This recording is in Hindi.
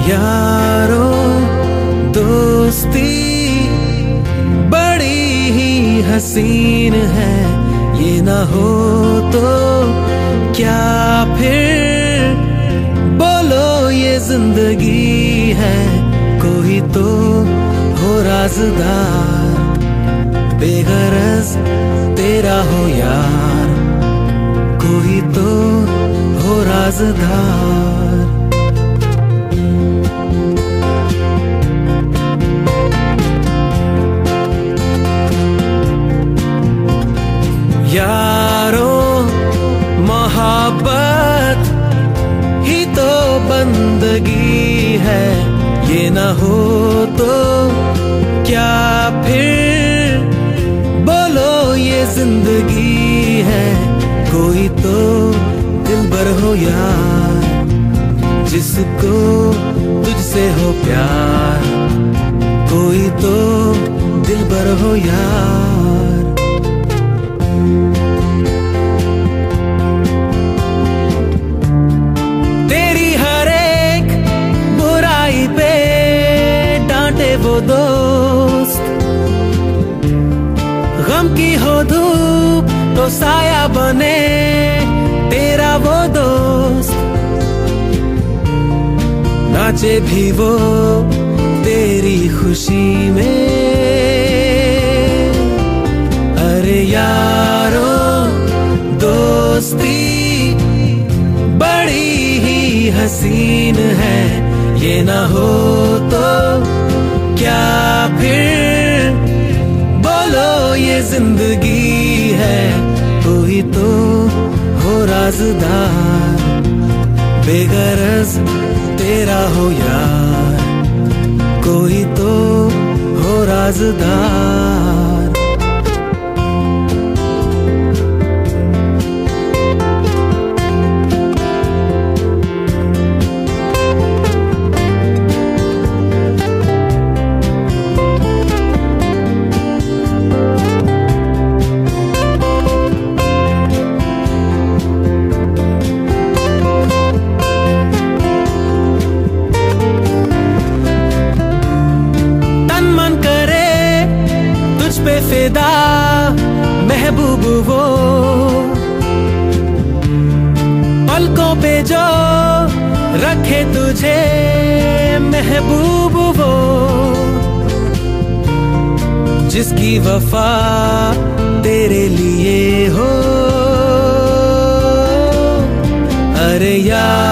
यारो दोस्ती बड़ी ही हसीन है, ये ना हो तो क्या फिर बोलो ये जिंदगी है। कोई तो हो राज़दार, बेगरज तेरा हो यार, कोई तो हो राज़दार। यारो मोहब्बत ही तो बंदगी है, ये ना हो तो क्या फिर बोलो ये जिंदगी है। कोई तो दिलबर हो यार, जिसको तुझसे हो प्यार, कोई तो दिलबर हो यार। तेरी हर एक बुराई पे डांटे वो दोस्त, गम की हो धूप तो साया बने तेरा वो दोस्त, नाचे भी वो तेरी खुशी में। अरे यारो दोस्ती बड़ी ही हसीन है, ये ना हो तो क्या फिर बोलो ये जिंदगी है। कोई तो हो राज़दार, बेगरज तेरा हो यार, कोई तो हो राज़दार। पे फिदा महबूब वो, पलकों पे जो रखे तुझे महबूब वो, जिसकी वफा तेरे लिए हो। अरे यार